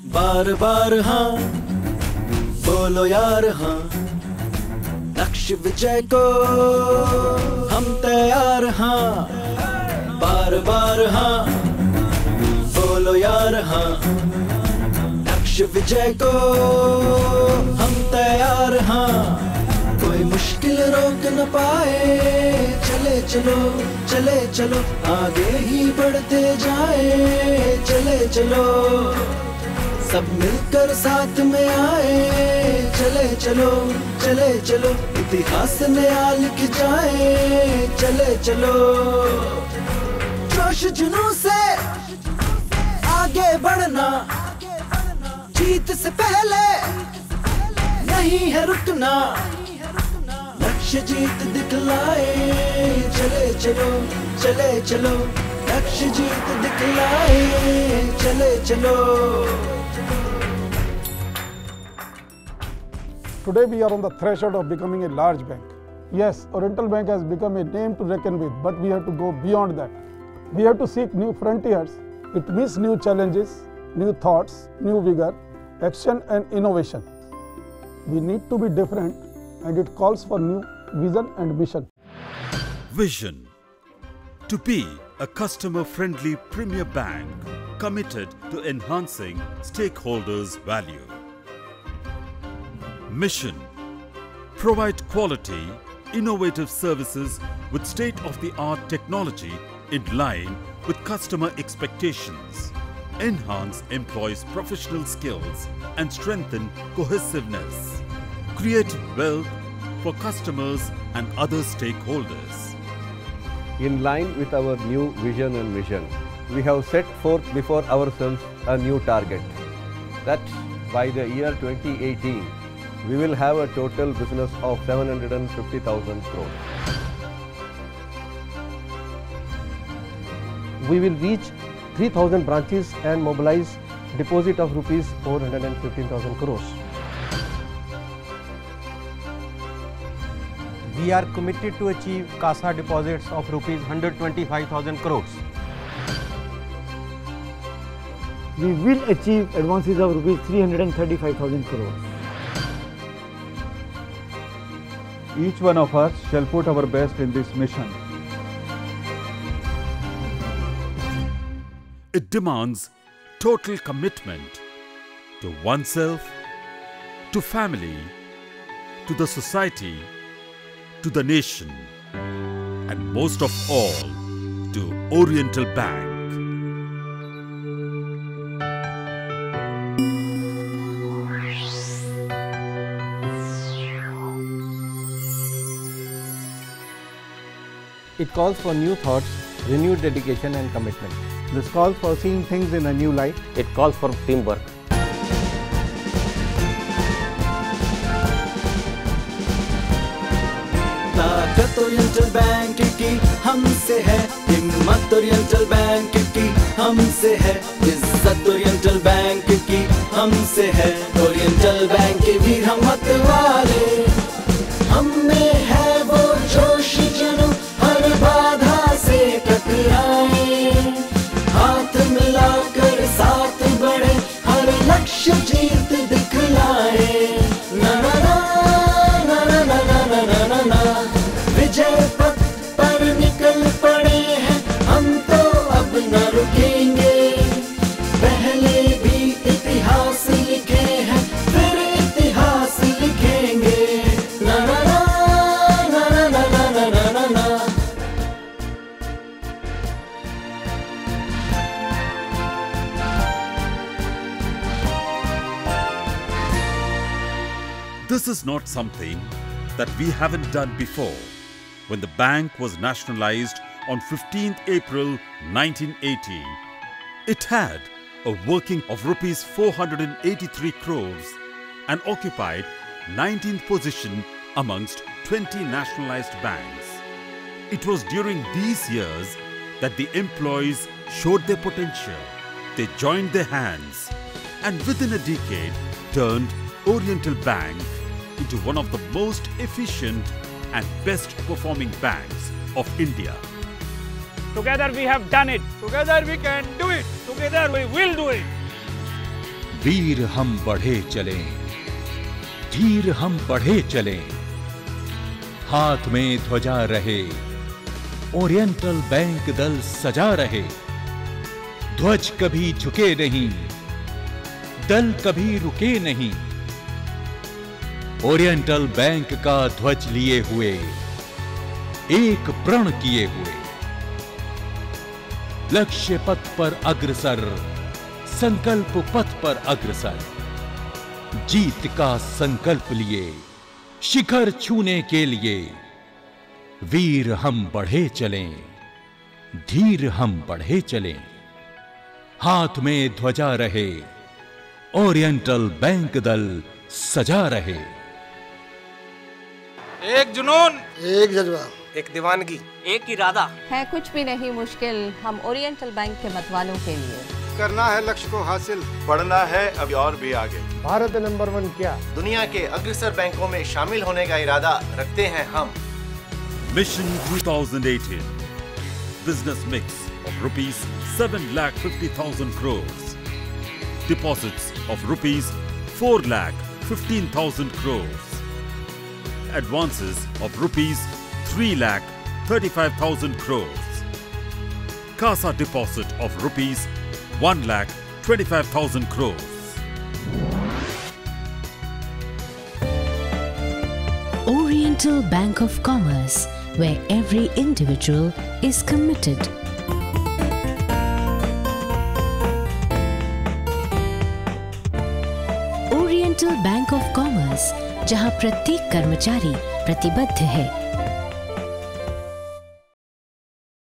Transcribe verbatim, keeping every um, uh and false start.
बार बार हाँ बोलो यार हाँ, लक्ष्य विजय को हम तैयार हाँ। बार बार हाँ बोलो यार हाँ, लक्ष्य विजय को हम तैयार हाँ। कोई मुश्किल रोक न पाए, चले चलो चले चलो आगे ही बढ़ते जाए, चले चलो सब मिलकर साथ में आए, चले चलो चले चलो इतिहास नया लिख जाए, चले चलो जोश जुनून से आगे बढ़ना, जीत से पहले नहीं है रुकना, लक्ष्य जीत दिखलाए, चले चलो चले चलो लक्ष्य जीत दिखलाए, चले चलो। Today we are on the threshold of becoming a large bank. Yes, Oriental Bank has become a name to reckon with, but we have to go beyond that. We have to seek new frontiers. It means new challenges, new thoughts, new vigor, action and innovation. We need to be different, and it calls for new vision and mission. Vision: to be a customer-friendly premier bank committed to enhancing stakeholders' value. Mission: provide quality, innovative services with state-of-the-art technology in line with customer expectations. Enhance employees' professional skills and strengthen cohesiveness. Create wealth for customers and other stakeholders. In line with our new vision and mission, we have set forth before ourselves a new target, that by the year twenty eighteen, we will have a total business of seven hundred fifty thousand crores. We will reach three thousand branches and mobilize deposit of rupees four hundred fifteen thousand crores. We are committed to achieve CASA deposits of rupees one hundred twenty-five thousand crores. We will achieve advances of rupees three hundred thirty-five thousand crores. Each one of us shall put our best in this mission. It demands total commitment to oneself, to family, to the society, to the nation, and most of all, to Oriental Bank. It calls for new thoughts, renewed dedication and commitment. This calls for seeing things in a new light. It calls for teamwork. ताकत oriental bank की हमसे है, हिम्मत oriental bank की हमसे है, इज्जत oriental bank की हमसे है। ओरिएंटल बैंक के वीर हिम्मत वाले, हम में है वो जोश जुनून, हर बाधा से टकराए, हाथ मिलाकर साथ बढ़े, हर लक्ष्य जीत दिखलाए। ना ना ना ना ना ना ना ना ना ना, विजय पथ पर निकल पड़े हैं, हम तो अब न रुकेंगे। पहले भी इतिहास लिखे हैं, फिर इतिहास लिखेंगे। ना ना ना ना ना ना ना ना ना ना। This is not something that we haven't done before. When the bank was nationalized on fifteenth April nineteen eighty, it had a working of rupees four hundred eighty-three crores and occupied nineteenth position amongst twenty nationalized banks. It was during these years that the employees showed their potential. They joined their hands and within a decade turned Oriental Bank into one of the most efficient and best performing banks of India. Together we have done it. Together we can do it. Together we will do it. वीर हम बढ़े चलें, धीर हम बढ़े चलें, हाथ में ध्वजा रहे, ओरिएंटल बैंक दल सजा रहे, ध्वज कभी झुके नहीं, दल कभी रुके नहीं, ओरिएंटल बैंक का ध्वज लिए हुए, एक प्रण किए हुए, लक्ष्य पथ पर अग्रसर, संकल्प पथ पर अग्रसर, जीत का संकल्प लिए, शिखर छूने के लिए, वीर हम बढ़े चलें, धीर हम बढ़े चलें, हाथ में ध्वजा रहे, ओरिएंटल बैंक दल सजा रहे। एक जुनून, एक जज्बा, एक दीवानगी, एक इरादा है कुछ भी नहीं मुश्किल हम ओरिएंटल बैंक के मतवालों के लिए। करना है लक्ष्य को हासिल, बढ़ना है अभी और भी आगे। भारत नंबर वन क्या, दुनिया के अग्रसर बैंकों में शामिल होने का इरादा रखते हैं हम। Mission twenty eighteen, business mix of rupees seven lakh fifty thousand crores, deposits of rupees four lakh fifteen thousand crores, advances of rupees three lakh thirty-five thousand crores, CASA deposit of rupees one lakh twenty-five thousand crores. Oriental Bank of Commerce, where every individual is committed. Oriental Bank of Commerce, जहां प्रत्येक कर्मचारी प्रतिबद्ध है,